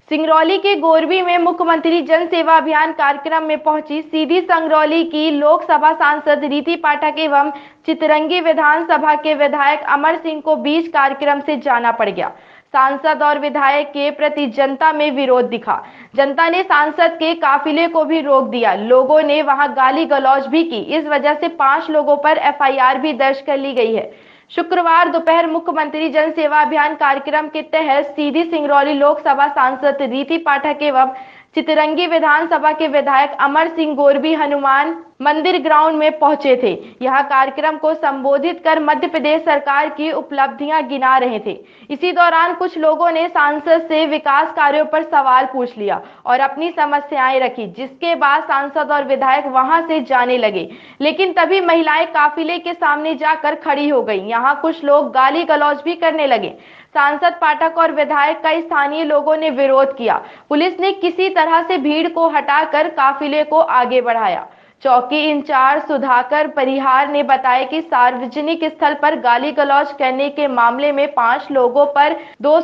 सिंगरौली के गोरबी में मुख्यमंत्री जन सेवा अभियान कार्यक्रम में पहुंची सीधी संगरौली की लोकसभा सांसद रीति पाठक एवं चितरंगी विधानसभा के विधायक अमर सिंह को बीच कार्यक्रम से जाना पड़ गया। सांसद और विधायक के प्रति जनता में विरोध दिखा। जनता ने सांसद के काफिले को भी रोक दिया। लोगों ने वहां गाली गलौज भी की। इस वजह से 5 लोगों पर एफआईआर भी दर्ज कर ली गई है। शुक्रवार दोपहर मुख्यमंत्री जन सेवा अभियान कार्यक्रम के तहत सीधी सिंगरौली लोकसभा सांसद रीति पाठक एवं चितरंगी विधानसभा के विधायक अमर सिंह गोरबी हनुमान मंदिर ग्राउंड में पहुंचे थे। यह कार्यक्रम को संबोधित कर मध्य प्रदेश सरकार की उपलब्धियां गिना रहे थे। इसी दौरान कुछ लोगों ने सांसद से विकास कार्यों पर सवाल पूछ लिया और अपनी समस्याएं रखी, जिसके बाद सांसद और विधायक वहां से जाने लगे, लेकिन तभी महिलाएं काफिले के सामने जाकर खड़ी हो गई। यहाँ कुछ लोग गाली गलौज भी करने लगे। सांसद पाठक और विधायक का स्थानीय लोगों ने विरोध किया। पुलिस ने किसी तरह से भीड़ को हटाकर काफिले को आगे बढ़ाया। चौकी इंचार्ज सुधाकर परिहार ने बताया कि सार्वजनिक स्थल पर गाली गलौज करने के मामले में 5 लोगों पर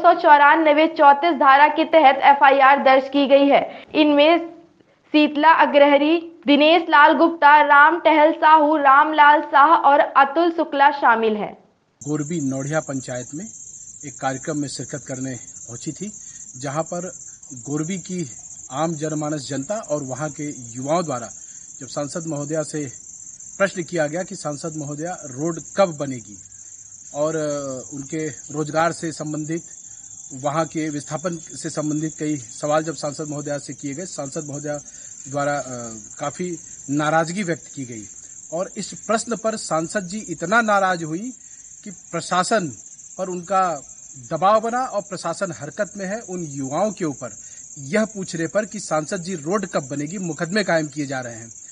294-34 धारा के तहत एफआईआर दर्ज की गई है। इनमें शीतला अग्रहरी, दिनेश लाल गुप्ता, राम टहल साहू, रामलाल शाह और अतुल शुक्ला शामिल है। गोरबी नौड़िया पंचायत में एक कार्यक्रम में शिरकत करने पहुंची थी, जहां पर गोरबी की आम जनमानस जनता और वहां के युवाओं द्वारा जब सांसद महोदया से प्रश्न किया गया कि सांसद महोदया रोड कब बनेगी और उनके रोजगार से संबंधित, वहां के विस्थापन से संबंधित कई सवाल जब सांसद महोदया से किए गए, सांसद महोदया द्वारा काफी नाराजगी व्यक्त की गई और इस प्रश्न पर सांसद जी इतना नाराज हुई कि प्रशासन पर उनका दबाव बना और प्रशासन हरकत में है। उन युवाओं के ऊपर यह पूछने पर कि सांसद जी रोड कब बनेगी, मुकदमे कायम किए जा रहे हैं।